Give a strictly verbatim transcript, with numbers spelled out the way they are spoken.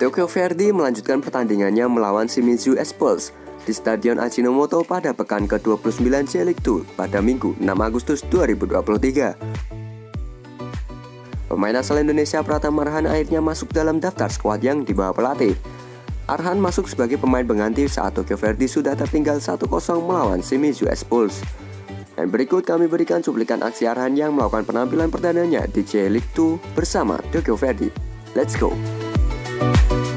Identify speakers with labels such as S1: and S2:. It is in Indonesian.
S1: Tokyo Verdy melanjutkan pertandingannya melawan Shimizu S-Pulse di Stadion Ajinomoto pada pekan ke dua puluh sembilan J-League dua pada Minggu enam Agustus dua ribu dua puluh tiga. Pemain asal Indonesia Pratama Arhan akhirnya masuk dalam daftar skuad yang dibawa pelatih. Arhan masuk sebagai pemain pengganti saat Tokyo Verdy sudah tertinggal satu kosong melawan Shimizu S-Pulse. Dan berikut kami berikan cuplikan aksi Arhan yang melakukan penampilan perdananya di J-League dua bersama Tokyo Verdy. Let's go!